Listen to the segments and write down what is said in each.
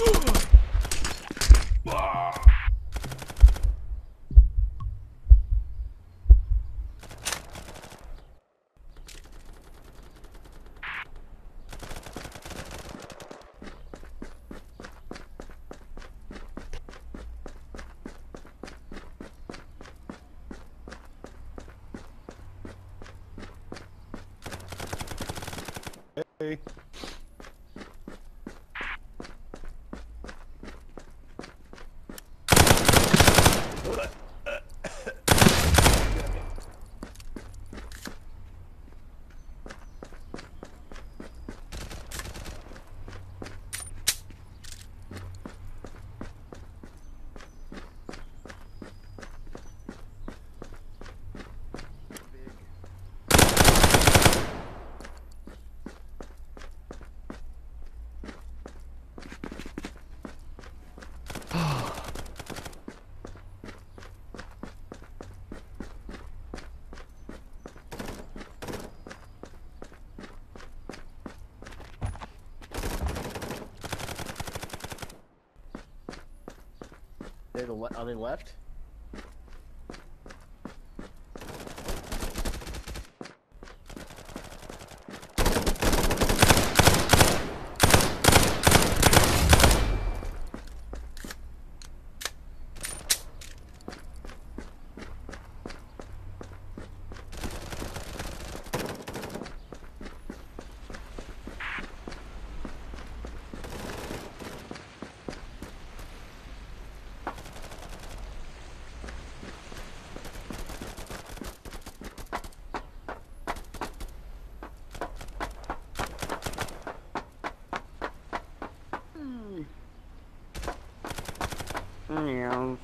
Hey. Are they left? Meow.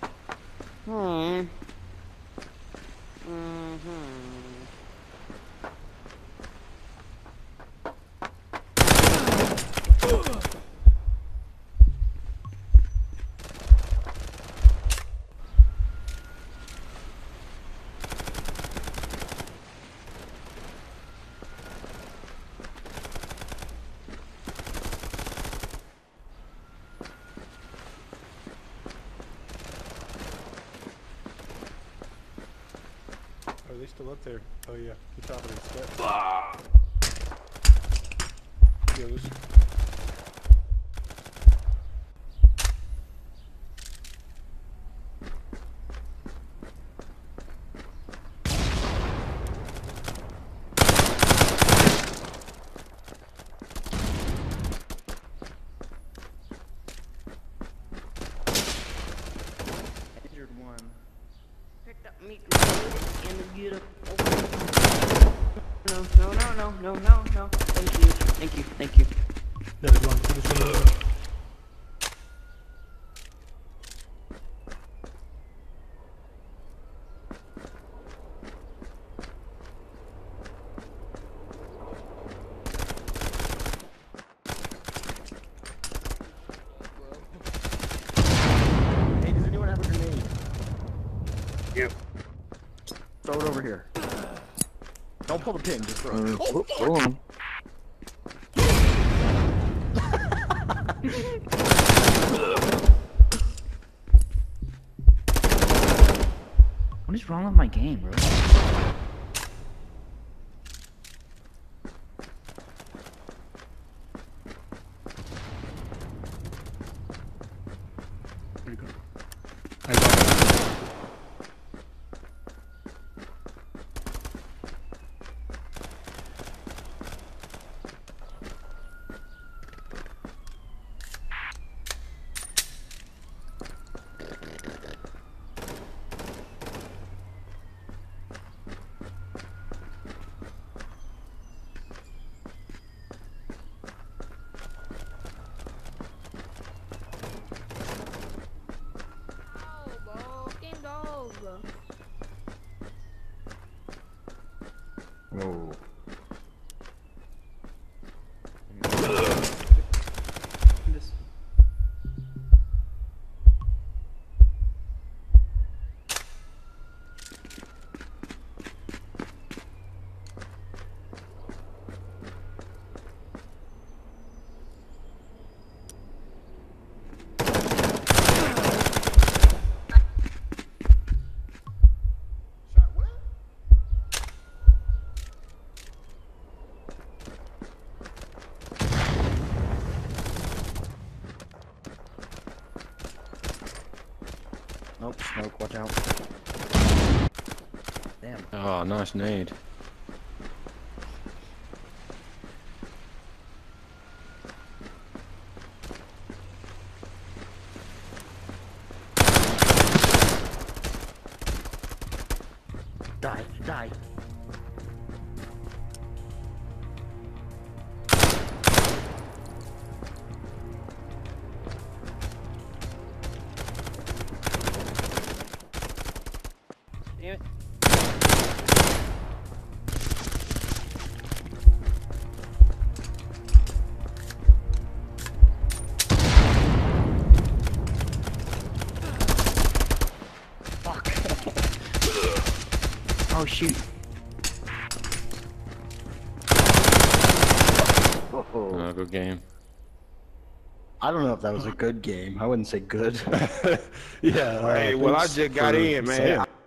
Are they still up there? Oh yeah, the top of the steps. Yeah, there's... Injured one. Picked up meat and get up. No. Thank you. There's one. There's one. Hey, does anyone have a grenade? Yep. Throw it over here. Don't pull the pin, just throw it. Go on. What is wrong with my game, bro? Where'd you go? I got it. Oh. This. Nope, smoke, watch out. Damn. Oh, nice nade. Die, die. Damn it. Oh shoot. Oh. Oh, good game. I don't know if that was a good game. I wouldn't say good. Yeah. Hey, well, I just got in, man.